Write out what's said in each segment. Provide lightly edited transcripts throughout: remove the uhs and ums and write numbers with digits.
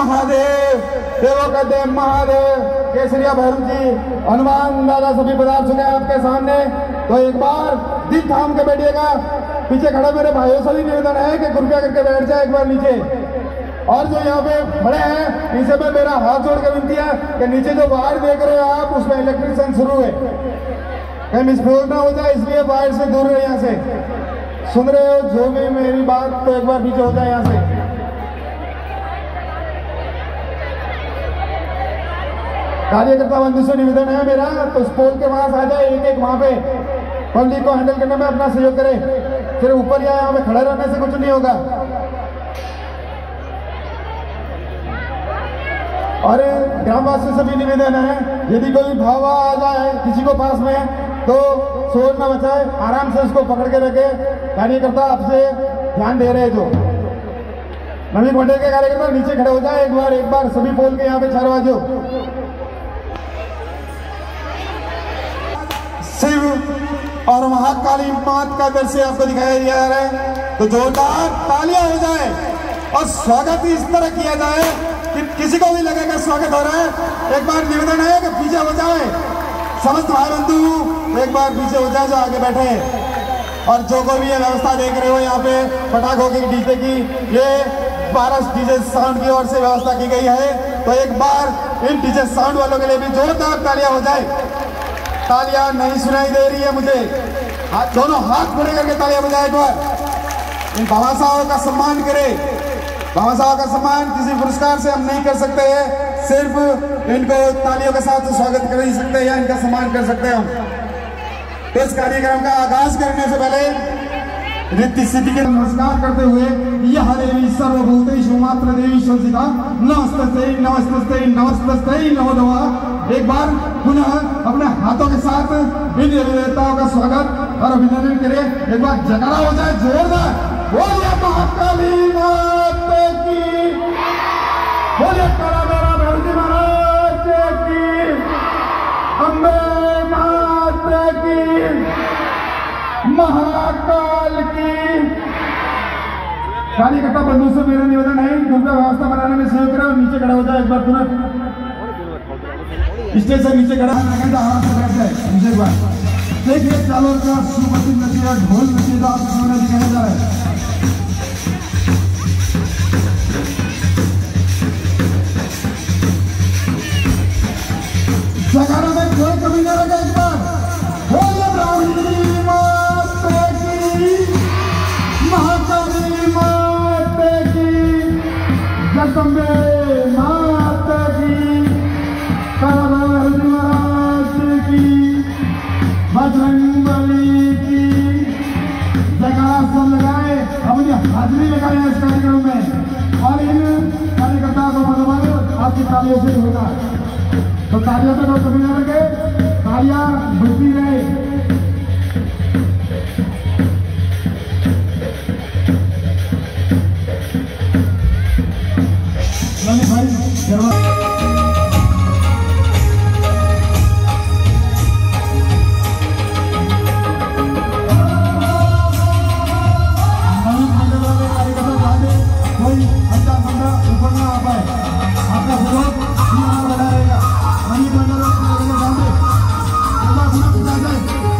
महादेव, देवों का देव महादेव, केसरिया भैरव जी, हनुमान दादा सभी पधार चुके हैं आपके सामने। तो एक बार दिल थाम के बैठिएगा। पीछे खड़े मेरे भाइयों से भी निवेदन है कि कृपया करके बैठ जाए एक बार नीचे। और जो यहाँ पे खड़े हैं इनसे मैं मेरा हाथ जोड़ के विनती है कि नीचे जो वायर देख रहे हो आप उसमें इलेक्ट्रिशियन शुरू है, कहीं विस्फोट ना हो जाए, इसलिए वायर से दूर रहे। यहाँ से सुन रहे हो जो भी मेरी बात, तो एक बार नीचे हो जाए यहाँ से। कार्यकर्ता बंधु से निवेदन है मेरा, तो उस पोल के पास आ जाए, एक एक वहां पे पब्लिक को हैंडल करने में अपना सहयोग करे। फिर ऊपर या यहाँ पे खड़े रहने से कुछ नहीं होगा। और ग्रामवासियों से भी निवेदन है, यदि कोई भावा आ जाए किसी को पास में तो शोर न मचाए, आराम से उसको पकड़ के रखे। कार्यकर्ता आपसे ध्यान दे रहे हैं। जो नवीन मंडल के कार्यकर्ता नीचे खड़े हो जाए एक बार सभी पोल के यहाँ पे चारों बाजू। शिव और महाकाली मात का दृश्य आपको दिखाया जा रहा है, तो जोरदार तालियां हो जाए और स्वागत इस तरह किया जाए कि किसी को भी लगेगा स्वागत हो रहा है। एक बार निवेदन है कि पीछे हो जाए समस्त भाई बंधु, एक बार पीछे हो जाए जो आगे बैठे हैं। और जो कोई भी ये व्यवस्था देख रहे हो यहाँ पे पटाखों की, डीजे की, ये 12 डीजे साउंड की ओर से व्यवस्था की गई है। तो एक बार इन डीजे साउंड वालों के लिए भी जोरदार तालियां हो जाए। तालियां नहीं सुनाई दे रही है मुझे, दोनों हाथ खड़े करके तालियां बजाए। एक बार इन बाबा साहब का सम्मान करे। बाबा साहब का सम्मान किसी पुरस्कार से हम नहीं कर सकते हैं, सिर्फ इनको तालियों के साथ स्वागत कर ही सकते हैं या इनका सम्मान कर सकते हैं हम। तो इस कार्यक्रम का आगाज करने से पहले रिद्धि सिद्धि के नमस्कार करते हुए यह देवी सर्वभूतेषु मात्र देवी संस्थिता नमस्ते नमस्ते नमस्ते नमो नमः। एक बार पुनः अपने हाथों के साथ इन देवताओं का स्वागत और अभिनंदन करें। एक बार जयकारा हो जाए जोरदार, बोलिए महाकाली माता की, बोलिए काला मेरा भैरव महाराज की, अम्बे माता की, महाकाल की। कार्यकर्ता बंधु से मेरा निवेदन है कृपया व्यवस्था बनाने में सहयोग करें और नीचे खड़ा हो जाए। एक बार तुरंत स्टेज से नीचे खड़ा आराम से बैठ जाए। नीचे एक बार देखिए चालों का सुप्रसिद्ध नचिया ढोल नचेदार दिखाया जा रहा है। जगाना में कोई कमी न रखे। एक बार बोलिए ब्राह्मणी माता की, महाकाली माता की, जगदम्बे माता की, कालाभैरव महाराज की, बजरंगबली की। जयकारा सब लगाए, अपनी हाजिरी लगाए इस कार्यक्रम में और इन कार्यकर्ताओं को मनोबल आपकी तालियों से होगा। तो तालियों पे कोई कमी न रखे, तालियां बजती रहे। भाई कोई अच्छा बंदा ऊपर ना आ पाए, आपका सहयोग बना रहेगा। मनी बंदा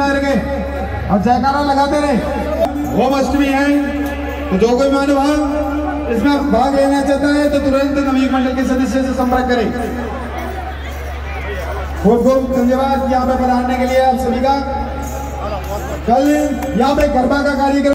बनाए रखे और जयकारा लगाते रहे। होम अष्टमी है, तो जो कोई महानुभाव इसमें भाग लेना चाहता है तो तुरंत नवयुग मंडल के सदस्य से संपर्क करें। खूब खूब धन्यवाद यहाँ पे पधारने के लिए आप सभी का। कल यहाँ पे गरबा का कार्यक्रम